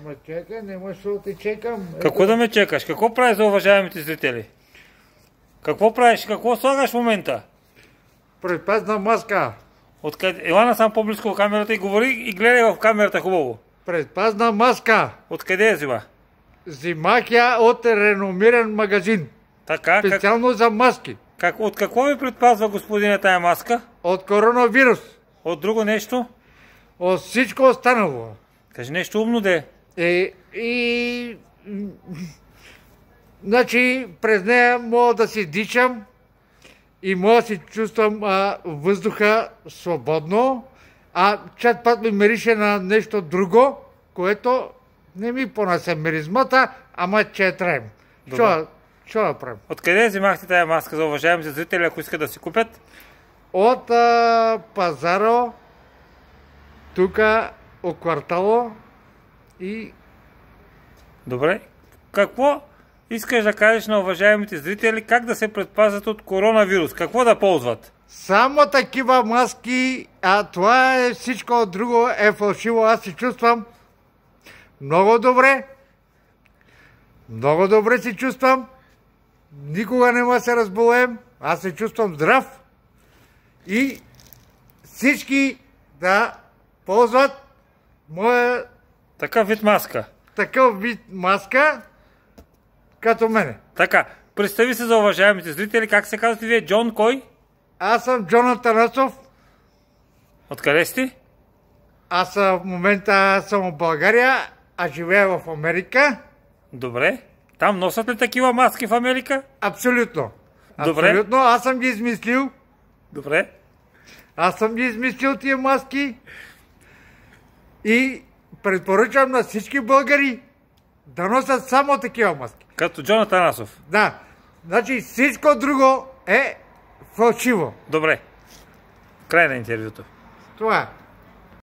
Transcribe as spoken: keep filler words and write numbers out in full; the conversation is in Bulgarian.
Ма чекай, не може да те чекам. Какво да ме чекаш? Какво правиш за уважаемите зрители? Какво правиш? Какво слагаш в момента? Предпазна маска. Откъде? Ела насам по-близко в камерата и говори и гледай в камерата хубаво. Предпазна маска. Откъде я взима? Взимах я от реномиран магазин. Така, специално как... за маски. Как, от какво ви предпазва господина тая маска? От коронавирус. От друго нещо? От всичко останало. Кажи нещо умно де. И, и... Значи, през нея мога да си дишам и мога да си чувствам а, въздуха свободно, а чат път ми мирише на нещо друго, което не ми понася миризмата, ама че е трем. Що да правим? Откъде взимахте тая маска за уважаемите зрители, ако искат да си купят? От а, пазара, тук, от квартала и... Добре. Какво искаш да кажеш на уважаемите зрители, как да се предпазят от коронавирус? Какво да ползват? Само такива маски, а това е всичко друго е фалшиво. Аз се чувствам много добре. Много добре се чувствам. Никога не ма се разболеем. Аз се чувствам здрав. И всички да ползват моя... Такъв вид маска. Такъв вид маска, като мене. Така, представи се за уважаемите зрители, как се казвате вие? Джон кой? Аз съм Джон Атанасов. Откъде сте? Аз в момента съм в България, а живея в Америка. Добре. Там носят ли такива маски в Америка? Абсолютно. Добре. Абсолютно. Аз съм ги измислил. Добре. Аз съм ги измислил тия маски. И предпоръчвам на всички българи да носят само такива маски. Като Джон Атанасов. Да. Значи всичко друго е фалшиво. Добре. Край на интервюто. Това е.